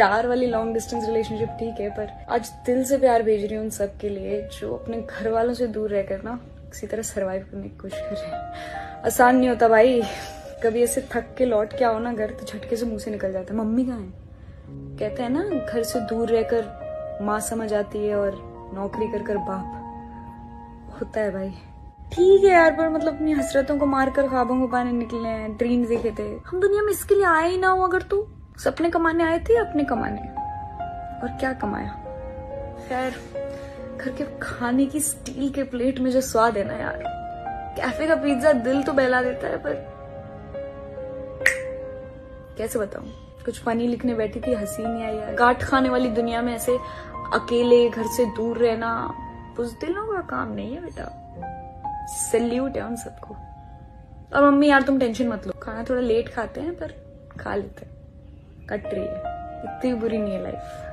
प्यार वाली long distance relationship ठीक है, पर आज दिल से प्यार भेज रही हूँ उन सब के लिए जो अपने घर वालों से दूर रहकर ना किसी तरह सरवाइव करने की कोशिश कर रहे हैं। आसान नहीं होता भाई। कभी ऐसे थक के लौट के आओ ना घर तो झटके से मुंह से निकल जाता है, मम्मी कहाँ है। कहते हैं ना, घर से दूर रहकर माँ समझ आती है और नौकरी कर कर बाप होता है भाई। ठीक है यार, पर मतलब अपनी हसरतों को मारकर ख्वाबों को पाने निकले हैं, ड्रीम्स देखे थे। हम दुनिया में इसके लिए आए ही ना हो। अगर तू सपने कमाने आए थे, अपने कमाने, और क्या कमाया। खैर, घर के खाने की स्टील के प्लेट में जो स्वाद है ना यार, कैफे का पिज्जा दिल तो बहला देता है, पर कैसे बताऊं। कुछ फनी लिखने बैठी थी, हंसी नहीं आई यार। गांठ खाने वाली दुनिया में ऐसे अकेले घर से दूर रहना बुज़दिलों का काम नहीं है बेटा। सैल्यूट है उन सबको। और मम्मी यार तुम टेंशन मत लो, खाना थोड़ा लेट खाते हैं पर खा लेते हैं, कट रही है, इतनी बुरी नहीं है लाइफ।